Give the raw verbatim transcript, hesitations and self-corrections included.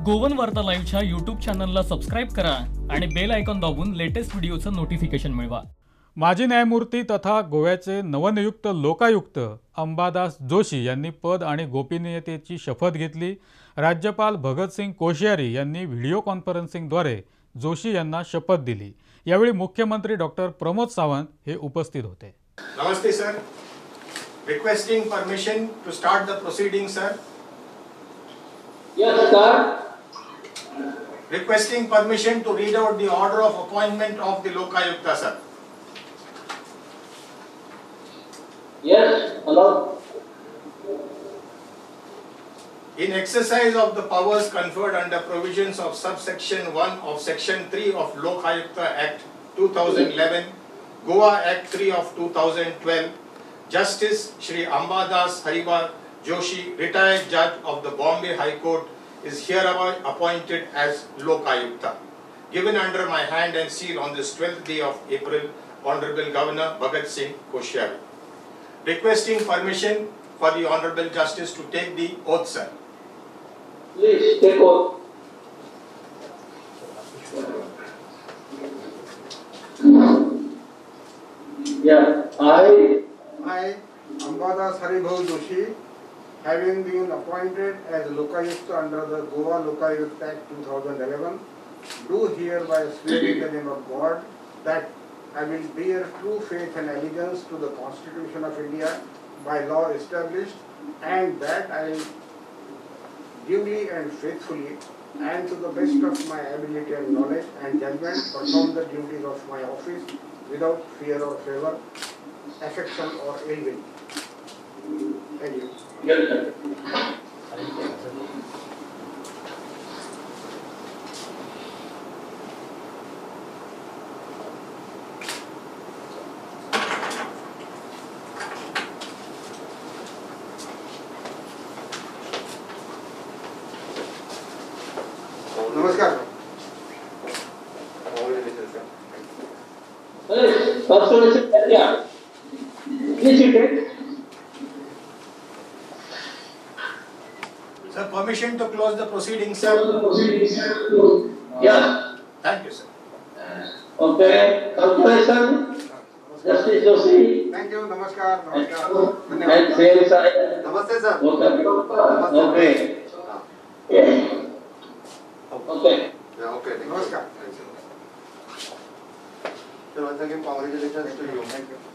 गोवन वार्ता लाईव्हच्या यूट्यूब चॅनलला सबस्क्राईब करा आणि बेल आयकॉन दाबून लेटेस्ट व्हिडिओचं नोटिफिकेशन मिळवा। माजी न्यायमूर्ती तथा गोव्याचे नवनियुक्त लोकायुक्त अंबादास जोशी यांनी पद आणि गोपनीयतेची शपथ घेतली। राज्यपाल भगतसिंग कोश्यारी यांनी व्हिडिओ कॉन्फरन्सिंगद्वारे जोशी यांना शपथ दिली। यावेळी मुख्यमंत्री डॉक्टर प्रमोद सावंत हे उपस्थित होते। नमस्ते sir, requesting permission to start the proceeding sir. Yes, sir. Requesting permission to read out the order of appointment of the Lokayukta, sir. Yes, hello. In exercise of the powers conferred under provisions of subsection one of section three of Lokayukta Act two thousand eleven, Goa Act three of two thousand twelve, Justice Shri Ambadas Haribar Joshi, retired judge of the Bombay High Court, is hereby appointed as Lokayukta. Given under my hand and seal on this twelfth day of April, Honorable Governor Bhagat Singh Koshiyari. Requesting permission for the Honorable Justice to take the oath, sir. Please take oath. Yeah, I, I, Ambadas Haribhau Joshi, having been appointed as Lokayukta under the Goa Lokayukta Act two thousand eleven, do hereby swear in the name of God that I will bear true faith and allegiance to the Constitution of India by law established, and that I will duly and faithfully and to the best of my ability and knowledge and judgment perform the duties of my office without fear or favor, affection or ill will. Thank you. yes, sir. नमस्कार। Hey, Consolation, yeah. Please sit. Sir, permission to close the proceedings, sir. Yeah. Thank you, sir. Okay. Consolation, Justice Joshi. Thank you. नमस्कार। नमस्कार। And धन्यवाद। same side. नमस्ते sir. Okay. Okay. Yeah. Okay. Yeah, okay. नमस्कार। So once again, congratulations to you. Thank you.